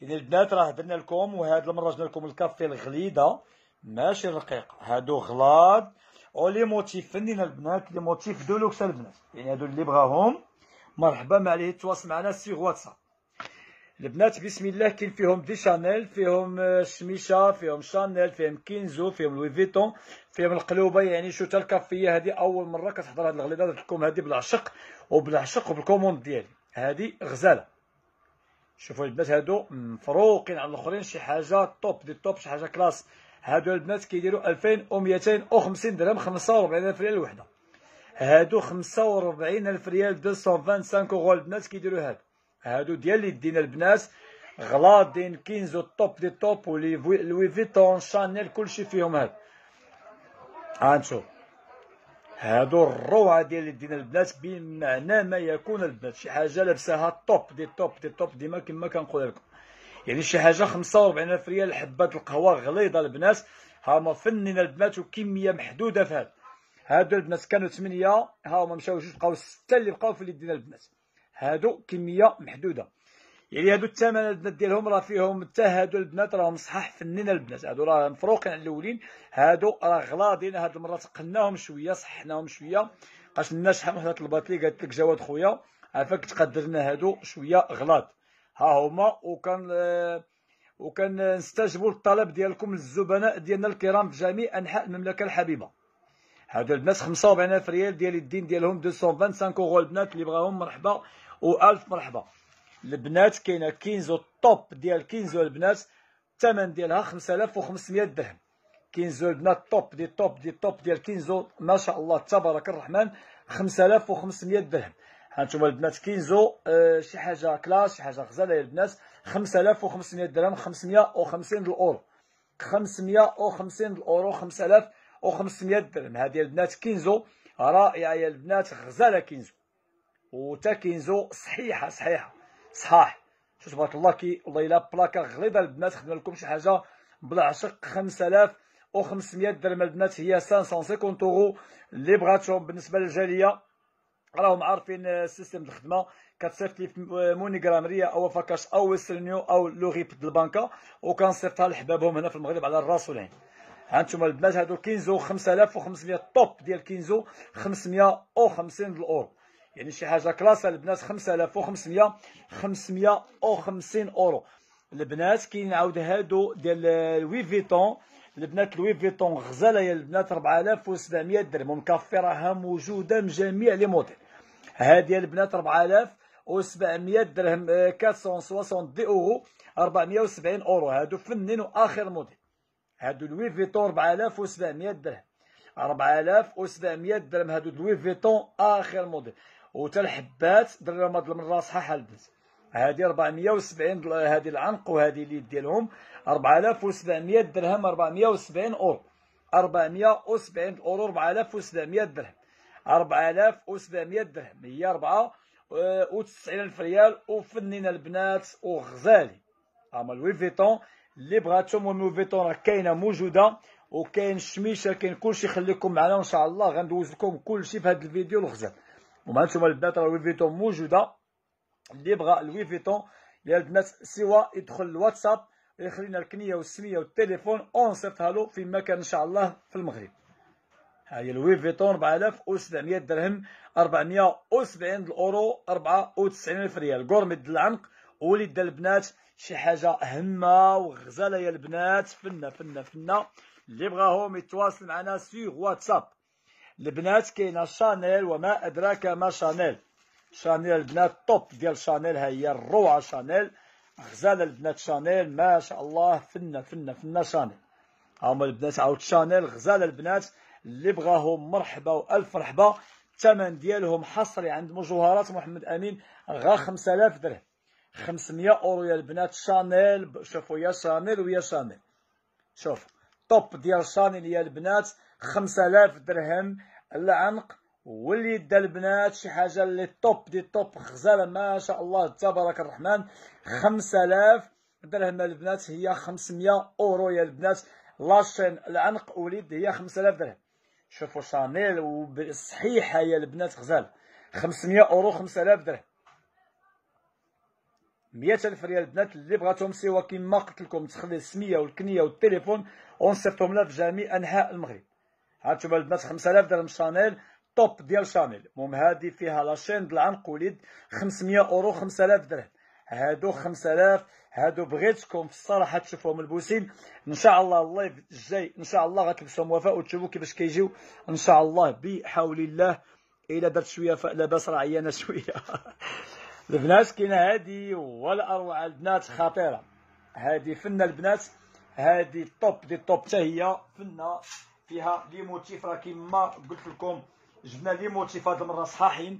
يعني البنات راه درنا لكم، وهاد المره جبنا لكم الكافي الغليظه ماشي الرقيقه، هادو غلاض ولي موتيف فنين البنات، لي موتيف دولوكس البنات، يعني هادو اللي بغاهم مرحبا ما عليه يتواصل معنا سيغ واتساب. البنات بسم الله كاين فيهم دي شانيل، فيهم شميشه، فيهم شانيل، فيهم كينزو، فيهم لوي فيتون، فيهم القلوبه. يعني شو تا الكافيه هذه اول مره كتحضر هاد الغليظه، درت لكم هذه بالعشق وبالكوموند ديالي، هذه غزاله. شوفوا البنات هادو مفروقين على الاخرين، شي حاجه توب دي توب، شي حاجه كلاس. هادو البنات كيديروا 2250 درهم، 45000 ريال الوحده. هادو 45000 ريال، 225 اورو البنات كيديروا هادو ديال اللي دينا البنات غلاضين، كينزو توب دي توب، ولي لوي فيتون شانيل كلشي فيهم هاد. هانشوف هادو الروعه ديال اللي دينا البنات بمعنى ما يكون البنات، شي حاجه لابساها توب دي توب دي توب ديما كما كنقول لكم. يعني شي حاجه 45000 ريال، حبات القهوه غليظه البنات، هما فنين البنات وكميه محدوده في هادو البنات كانوا 8، ها هما مشاو جوج بقاو 6 اللي بقاو في اليدين البنات، هادو كميه محدوده. يعني هادو الثمن البنات ديالهم راه فيهم حتى هادو البنات راهم صحاح فنين البنات، هادو راه مفروقين على الاولين، هادو راه غلاضين. هاد المره تقناهم شويه، صحناهم شويه، بقاش الناس شحال وحده طلبات لي قالت لك جواد خويا عافاك تقدر لنا هادو شويه غلاض، ها هما. وكان نستجيبوا للطلب ديالكم الزبناء ديالنا الكرام في جميع انحاء المملكه الحبيبه. هادو البنات 45000 ريال ديال الدين ديالهم، 225 اورو البنات اللي بغاهم مرحبا والف مرحبا. البنات كاينه كينزو توب ديال كينزو البنات، الثمن ديالها 5500 درهم. كينزو البنات توب دي توب دي توب ديال كينزو ما شاء الله تبارك الرحمن، 5500 درهم. هانتوما البنات كينزو شي حاجه كلاس، شي حاجه غزاله يا البنات، 5500 درهم، 550 الاورو، 550 الاورو، 5500 درهم. هذه البنات كينزو رائعه يا البنات، غزاله كينزو، وتا كينزو صحيحه صحاح. شو تبارك الله، والله الا بلاكا غليظه البنات، خدنا لكم شي حاجه بلا عشق. 5500 درهم البنات، هي 550 اورو. اللي بغاتهم بالنسبه للجاليه راهم عارفين السيستم الخدمه، كتصيفط لي في مونيغرام ريا او فاكاش او ويسترنيو او لوغيب د البنكه، وكنصيفطها لحبابهم هنا في المغرب على الراس والعين. هانتوما البنات هادو كينزو 5500 توب ديال كينزو، 550 الاورو. يعني شي حاجه كلاس البنات، 5500، 550 اورو البنات. كاين عاود هادو ديال لوي فيتون البنات، لوي فيتون غزاله يا البنات، 4700 درهم، ومكافي راها موجوده من جميع لي موديل. هادي البنات 4700 درهم، 470 اورو، 470 اورو. هادو فنين واخر موديل، هادو لوي فيتون 4700 درهم، 4700 درهم. هادو لوي فيتون اخر موديل، وتا الحبات درهم هاد المره صحاح البنات. هادي 470، هادي العنق وهادي اليد ديالهم 4700 درهم، 470 اورو، 470 اورو، 4700 درهم، 4700 درهم، هي 94,000 ريال. وفنين البنات وغزالي، هما لوي فيتون اللي بغاتهم. لوي فيتون راه كاينه موجوده، وكاين الشميشه، كاين كلشي. خليكم معنا وان شاء الله غندوز لكم كلشي في هذا الفيديو الغزال. وما نتوما البنات راه لوي فيتون موجوده، اللي بغى لوي فيتون يا البنات سوا يدخل الواتساب يخلي لنا الكنيه والسميه والتليفون ونصيفطها له في مكان ان شاء الله في المغرب. ها هي لوي فيتون 4700 درهم، 470 الاورو، 94,000 ريال. قرمد العنق وليد البنات، شي حاجه همه وغزاله يا البنات، فنه. اللي بغاهم يتواصل معنا سيغ واتساب. البنات كاينه شانيل، وما ادراك ما شانيل. شانيل البنات توب ديال شانيل، ها هي الروعه شانيل، غزاله البنات شانيل ما شاء الله، فنه شانيل. هما البنات عاود شانيل غزاله البنات، اللي بغاهم مرحبا والف مرحبا. الثمن ديالهم حصري عند مجوهرات محمد امين، غا 5000 درهم، 500 اورو يا البنات. شانيل شوفوا يا شانيل ويا شانيل، شوف توب ديال شانيل يا البنات، 5000 درهم. العنق واليد البنات شي حاجه اللي توب دي توب، غزاله ما شاء الله تبارك الرحمن، 5000 درهم البنات، هي 500 اورو يا البنات. لاشين العنق واليد هي 5000 درهم. شوفوا شانيل وبالصحيحه يا البنات غزال، 500 اورو، 5000 درهم. 100,000 ريال البنات اللي بغاتهم سوا كما قلت لكم تخلي السميه والكنيه والتليفون ونصيفطهم لها في جميع انحاء المغرب. هانتوما البنات 5000 درهم شانيل توب ديال شانيل. المهم هادي فيها لاشين د العنقوليد 500 اورو 5000 درهم. هادو 5000 هادو بغيتكم في الصراحه تشوفوهم ملبوسين. ان شاء الله اللايف الجاي ان شاء الله غتلبسوهم وفاء وتشوفوا كيفاش كيجيو ان شاء الله بحول الله. الا درت شويه لاباس راه عيانه شويه. البنات كاينه هادي ولا اروع البنات خطيره. هادي فنه البنات، هادي توب دي توب حتى هي فنه فيها لي موتيف. راه كيما قلت لكم جبنا لي موتيف هاد المره صحاحين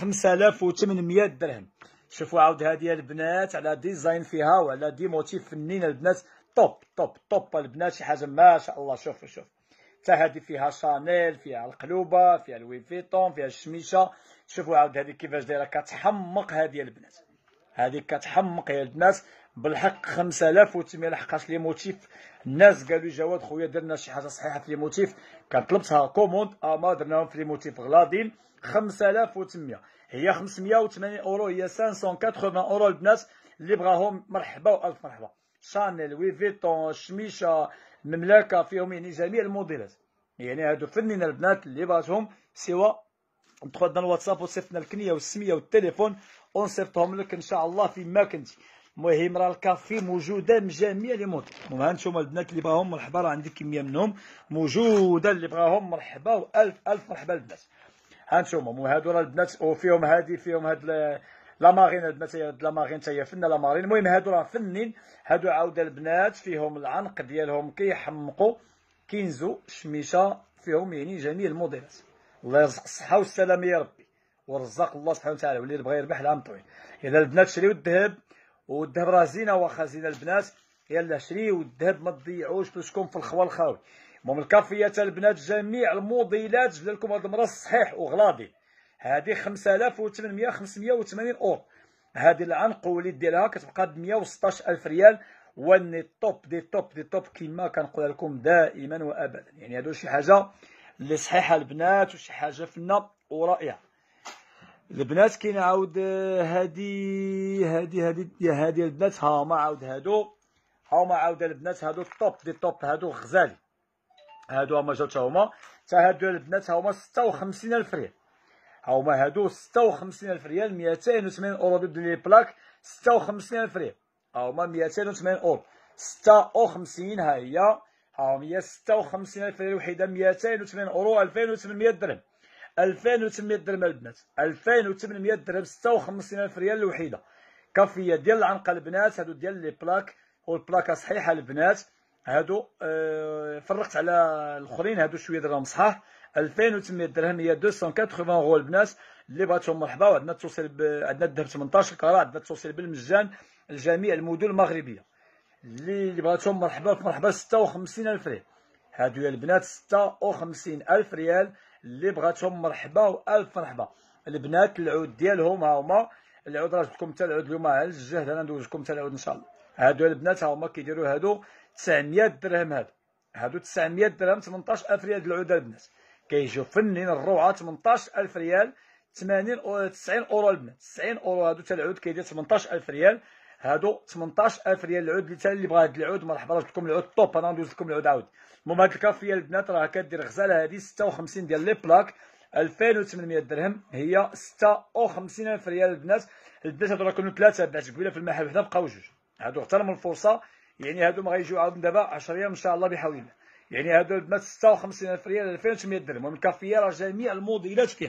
5800 درهم. شوفوا عاود هادي البنات على ديزاين فيها وعلى دي موتيف فنين البنات. توب توب توب البنات شي حاجه ما شاء الله. شوفوا شوف حتى هادي فيها شانيل، فيها القلوبه، فيها لوي فيتون، فيها الشميشه. شوفوا عاود هادي كيفاش دايره كتحمق هادي البنات. هادي كتحمق يا البنات بالحق 5800. لحقاش لي موتيف الناس قالوا جواد خويا درنا شي حاجه صحيحه في لي موتيف كطلبتها كوموند ما درناهم في لي موتيف غلاضين. 5800 هي 580 اورو، هي 580 اورو البنات اللي بغاهم مرحبا والف مرحبا. شانيل، لوي فيتون، شميشه، المملكه فيهم يعني جميع الموديلات. يعني هادو فنين البنات اللي بغاتهم سوا ندخل عندنا الواتساب وصيفطنا الكنيه والسميه والتليفون ونصيفطهم لك ان شاء الله فيما كنتي. المهم راه الكافي موجوده من جميع لي موديل. المهم هانتوما البنات اللي بغاهم مرحبا راه عندي كميه منهم موجوده اللي بغاهم مرحبا والف الف مرحبا البنات. هانتوما المهم هادو راه البنات وفيهم هادي فيهم هاد لا مارين البنات. لا مارين حتى هي فنه لا مارين. المهم هادو راه فنين. هادو عاوده البنات فيهم العنق ديالهم كيحمقوا كينزو شميشه فيهم يعني جميع الموديلات. الله يرزق الصحه والسلامه يا ربي ورزق الله سبحانه وتعالى واللي بغى يربح العام طويل. اذا البنات شريو الذهب والذهب راه زينه واخا زينه البنات. يلا شريو الذهب ما تضيعوش بلشكم في الخوا الخاوي. المهم الكافيات البنات جميع الموديلات جبنا لكم هذا المره صحيح وغلاضي. هذه 5800 580 اورو. هذه العنقوليد ديالها كتبقى ب 116000 ريال. واني توب دي توب دي توب كيما كنقول لكم دائما وابدا. يعني هادو شي حاجه اللي صحيحه البنات وشي حاجه فنه ورائعه. البنات كاين عاود هادي البنات ها هما عاود هما عاود البنات هادو توب دي توب. هادو غزالي هادو هما جاو تا هما هادو البنات هما 56000 ريال. هما هادو 56000 ريال 280 اورو ضد لي بلاك 56000 ريال. هما 280 اورو 56 ها هي 56000 ريال الوحده 280 اورو 2800 درهم. 2800 درهم البنات 2800 درهم 56000 ريال الوحده. كافيه ديال العنقه البنات هادو ديال لي بلاك والبلاكه صحيحه البنات. هادو فرقت على الاخرين هادو شويه دراهم صحاح. 2800 درهم هي 280 اورو البنات اللي بغاتهم مرحبا. وعندنا التوصيل عندنا الذهب 18 كرا. عندنا التوصيل بالمجان لجميع المدن المغربيه. اللي بغاتهم مرحبا 56000 ريال. هادو يا البنات 56000 ريال اللي بغاتهم مرحبا والف مرحبا. البنات العود ديالهم ها هما. العود راه جبتكم حتى العود اليوم على الجهد انا ندوز لكم حتى العود ان شاء الله. هادو البنات ها هما كيديروا هادو 900 درهم. هادو 900 درهم 18000 ريال العود البنات كيجيو فنين الروعه. 18000 ريال 90 اورو البنات 90 اورو. هادو حتى العود كيدير 18000 ريال. هادو 18000 ريال العود. اللي بغا هاد العود مرحبا راه لكم العود طوب انا ندوز لكم العود عاود. المهم هاد الكافيه البنات راه كدير غزاله هادي 56 ديال لي بلاك 2800 درهم هي 56000 ريال البنات. البنات هادو راه كانوا ثلاثه بعت قبيله في المحل وحده بقاو جوج. هادو اغتنموا الفرصه. يعني هادو ما غيجيو عاود دابا 10 ايام ان شاء الله بحول الله. يعني هادو البنات 56000 ريال 2800 درهم. المهم الكافيه راه جميع الموديلات فيها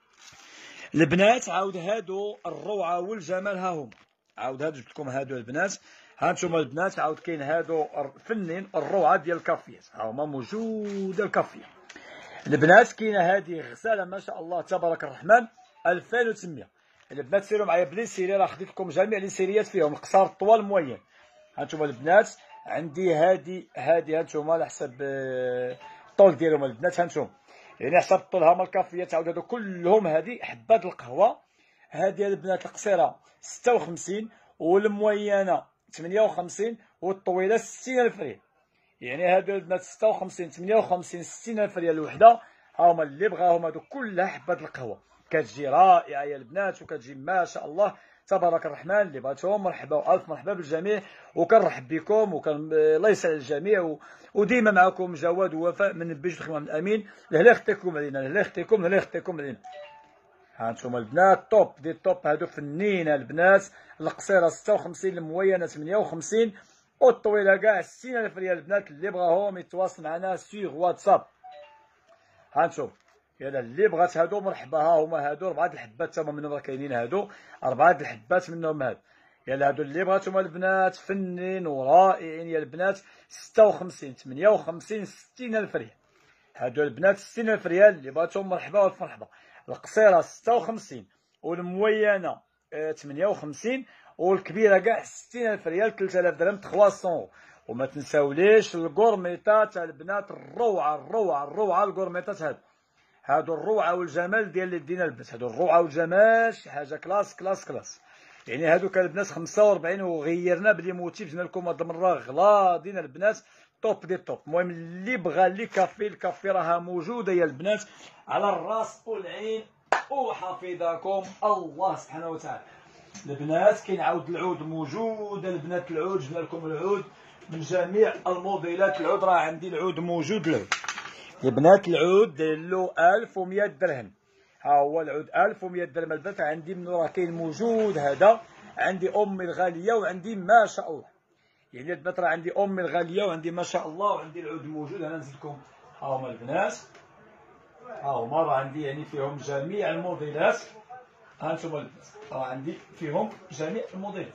البنات. عاود هادو الروعه والجمال ها هما. عاود هادو جبت لكم هادو البنات. ها انتم البنات عاود كاين هادو فنين الروعه ديال الكافيات ها هما موجوده الكافيه البنات. كاينه هادي غساله ما شاء الله تبارك الرحمن 2800. البنات سيروا معايا بلي سيري راه خديت لكم جميع لي سيريات فيهم القصار الطوال الموين. ها انتم البنات عندي هادي ها انتم على حسب الطول ديالهم البنات. ها انتم يعني حسب الطول هما الكافيات عاود هادو كلهم. هادي حبات القهوه هادي البنات القصيره 56 والموينه 58 والطويله 60000 ريال. يعني هادو البنات 56 58 60000 ريال الوحده. هاهما اللي بغاهم هادو كلها حبات القهوه كتجي رائعه يا البنات وكتجي ما شاء الله تبارك الرحمن اللي بغاتهم مرحبا والف مرحبا بالجميع، وكنرحب بكم الله يسعد الجميع، وديما معكم جواد ووفاء من بيج الخدمه من الامين. لهلا يخطيكم علينا، لهلا يخطيكم، لهلا يخطيكم علينا. ها انتم البنات توب دي توب، هادو فنينه البنات. القصيره 56، الموينه 58، والطويله كاع 60,000 ريال البنات. اللي بغاهم يتواصل معنا سيغ واتساب. ها انتم يلا اللي بغات هادو مرحبا، ها هما هادو 4 الحبات تما منهم راه كاينين، هادو 4 الحبات منهم هادو. يلا هادو اللي بغاتهم البنات فنين ورائعين يا البنات. 56 58 60,000 ريال هادو البنات. 60,000 ريال اللي بغاتهم مرحبا والف مرحبا. القصيره 56 والموينه 58 والكبيره كاع 60,000 ريال. 3000 درهم 300. وما تنساوليش الكورميطه تاع البنات، الروعه الروعه الروعه الكورميطات هادو الروعه والجمال ديال اللي دينا البنات. هادو الروعه والجمال شي حاجه كلاس كلاس كلاس. يعني هادو كان البنات 45 وغيرنا بلي موتيف جبنا لكم هاد المره غلاضين البنات. توب دي توب. المهم اللي بغى لي كافي، الكافي راها موجوده يا البنات على الراس والعين. وحفظكم الله سبحانه وتعالى. البنات كاين عاود العود موجود البنات. العود جبنا لكم العود من جميع الموديلات. العود راه عندي العود موجود. العود البنات العود داير له 1100 درهم. ها هو العود 1100 درهم البنات. عندي منو راه كاين موجود. هذا عندي امي الغاليه وعندي ما شاء الله. يعني البنات راه عندي امي الغاليه وعندي ما شاء الله وعندي العود موجود. انا نزيدكم ها هما البنات. ها هما راه عندي يعني فيهم جميع الموديلات. ها انتم البنات راه عندي فيهم جميع الموديلات.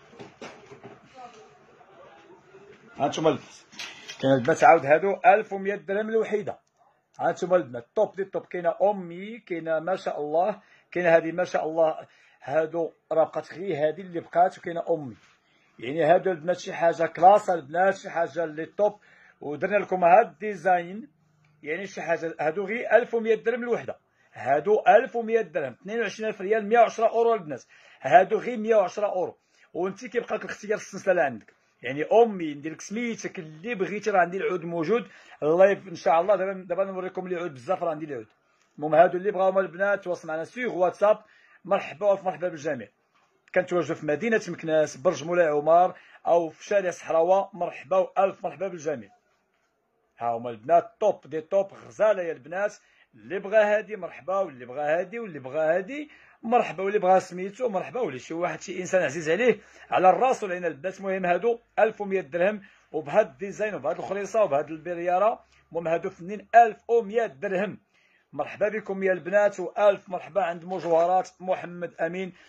ها انتم البنات كاين البنات عاود هادو 1100 درهم الوحيده. ها انتم البنات توب دي توب. كاينه امي، كاينه ما شاء الله، كاينه هذه ما شاء الله. هادو راه بقات غير هذه اللي بقات، وكاينه امي. يعني هادو البنات شي حاجه كلاس البنات، شي حاجه اللي توب. ودرنا لكم هاد الديزاين يعني شي حاجه. هادو غير 1100 درهم الوحده. هادو 1100 درهم 22,000 ريال 110 اورو البنات. هادو غير 110 اورو. وانت كيبقى لك الاختيار في السلسله عندك. يعني امي ندير لك سميتك اللي بغيتي راه عندي العود موجود. الله ان شاء الله دابا نوريكم العود بزاف راه عندي العود. المهم هادو اللي بغاهم البنات تواصل معنا سيغ واتساب. مرحبا والف مرحبا بالجميع. كنتواجدوا في مدينه مكناس برج مولاي عمر او في شارع صحراوه. مرحبا والف مرحبا بالجميع. ها هما البنات توب دي توب غزاله يا البنات. اللي بغى هادي مرحبا، واللي بغى هادي، واللي بغى هادي مرحبا، واللي بغى سميتو مرحبا، واللي شي واحد شي انسان عزيز عليه على الراس والعين البنات. المهم هادو 1100 درهم وبهاد الديزاين وبهاد الخريصه وبهاد البرياره. المهم هادو فنين 1100 درهم. مرحبا بكم يا البنات والف مرحبا عند مجوهرات محمد امين.